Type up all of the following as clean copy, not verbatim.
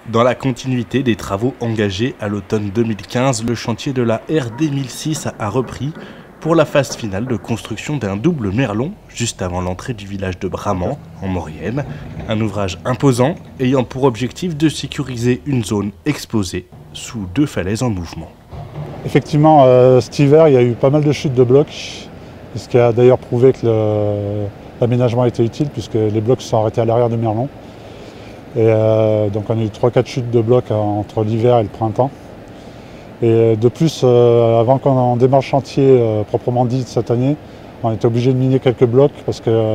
Dans la continuité des travaux engagés à l'automne 2015, le chantier de la RD 1006 a repris pour la phase finale de construction d'un double merlon juste avant l'entrée du village de Bramant, en Maurienne. Un ouvrage imposant ayant pour objectif de sécuriser une zone exposée sous 2 falaises en mouvement. Effectivement, cet hiver, il y a eu pas mal de chutes de blocs, ce qui a d'ailleurs prouvé que l'aménagement était utile puisque les blocs se sont arrêtés à l'arrière du merlon. Et donc on a eu 3-4 chutes de blocs entre l'hiver et le printemps. Et de plus, avant qu'on démarre le chantier proprement dit cette année, on était obligé de miner quelques blocs parce que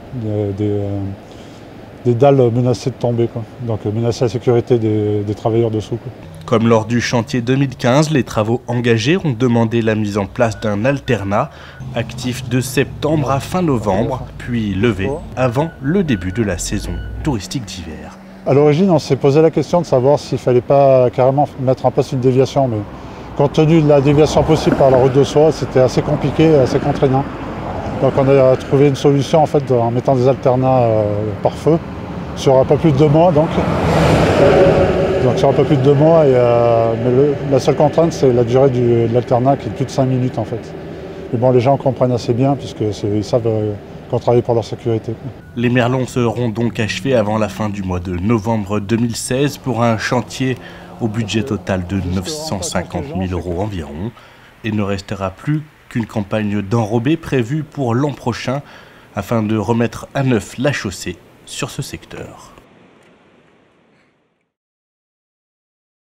des dalles menaçaient de tomber, quoi. Donc menaçaient la sécurité des travailleurs dessous, quoi. Comme lors du chantier 2015, les travaux engagés ont demandé la mise en place d'un alternat actif de septembre à fin novembre, puis levé avant le début de la saison touristique d'hiver. À l'origine, on s'est posé la question de savoir s'il ne fallait pas carrément mettre en place une déviation, mais compte tenu de la déviation possible par la route de soie, c'était assez compliqué, assez contraignant. Donc on a trouvé une solution en fait en mettant des alternats par feu sur un peu plus de 2 mois. Donc sur un peu plus de 2 mois, mais la seule contrainte c'est la durée de l'alternat qui est de plus de 5 minutes en fait. Mais bon, les gens comprennent assez bien puisqu'ils savent qu'on travaille pour leur sécurité. Les merlons seront donc achevés avant la fin du mois de novembre 2016 pour un chantier au budget total de 950 000 € environ. Il ne restera plus qu'une campagne d'enrobés prévue pour l'an prochain afin de remettre à neuf la chaussée sur ce secteur.